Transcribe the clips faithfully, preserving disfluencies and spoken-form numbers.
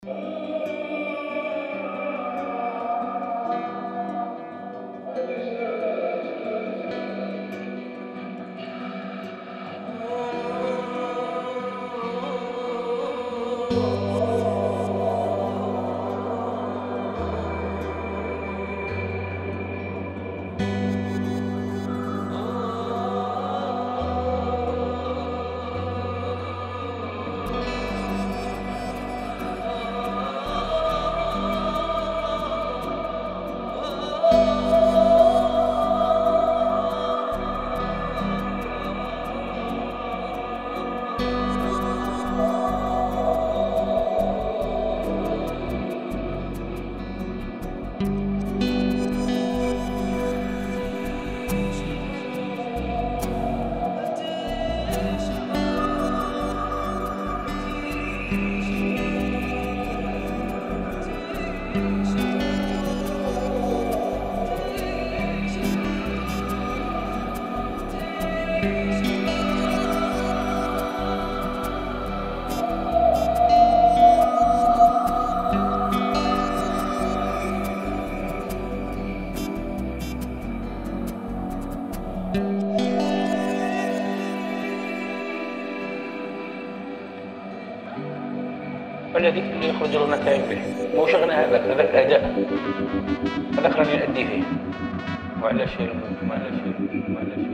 الذي اللي يخرج لنا كاين به مو شغلنا هذاك هذاك اداء هذاك راني نأدي فيه وعلى شيء ما على شيء ما على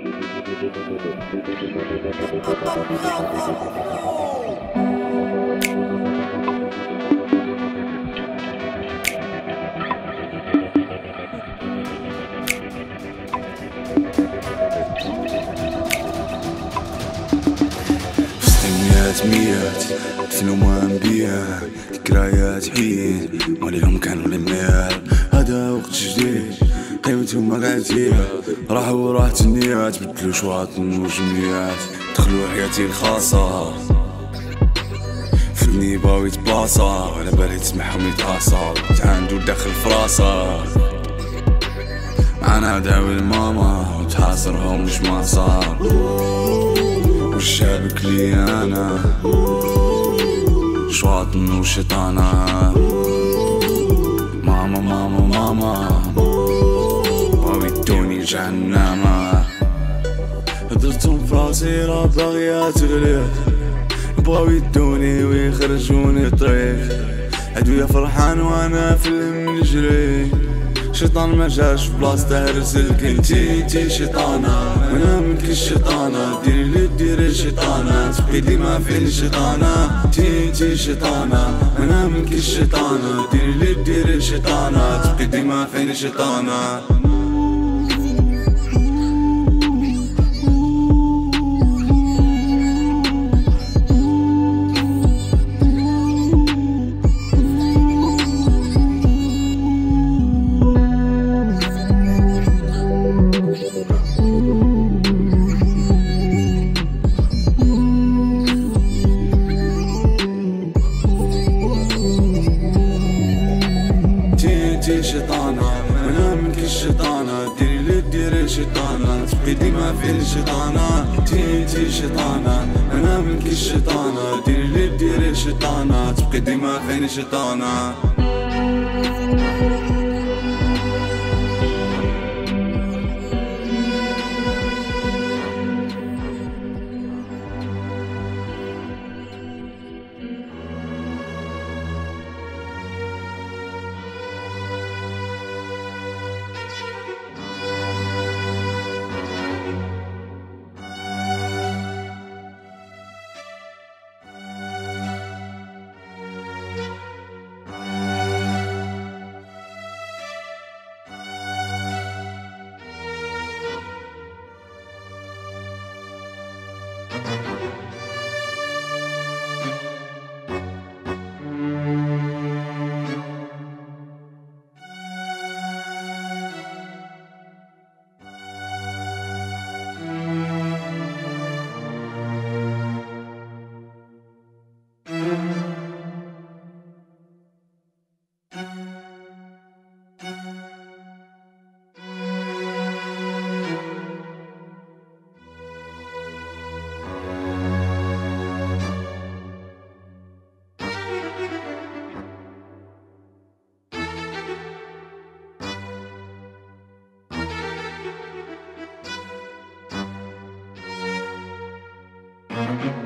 ميات ميات دفنوا ما انبياء ذكريات حين وليهم كانوا لميال هذا وقت جديد قيمتهم ما قعدتيها راحوا وراحت النيات بدلوا شواط وجميات دخلوا حياتي الخاصة فدني باوي تبلاصة على بالي تسمعهم يتعاصر تعاندو داخل فراسة معانا دعوي الماما وتحاصرهم مش ما صار وشابك لي انا شواطن وشيطانة ماما ماما ماما باوي الدوني جهنمة هدرتهم فراسي راه باغية تغلي بغاو يدوني ويخرجوني طريق عدوية فرحان وانا في الهم نجري شيطان ما جاش في بلاصته رسلك انتي انتي شيطانة وانا منك الشيطانة ديري اللي ديري الشيطانة تبقي ديما فين الشيطانة انتي انتي شيطانة وانا منك الشيطانة ديري اللي ديري الشيطانة تبقي ديما فين الشيطانة انتي شيطانة وانا منك الشيطانة ديري اللي ديري الشيطانة تبقي ديما فين الشيطانة انتي انتي شيطانة وانا منك الشيطانة ديري اللي ديري الشيطانة تبقي ديما فين الشيطانة ماما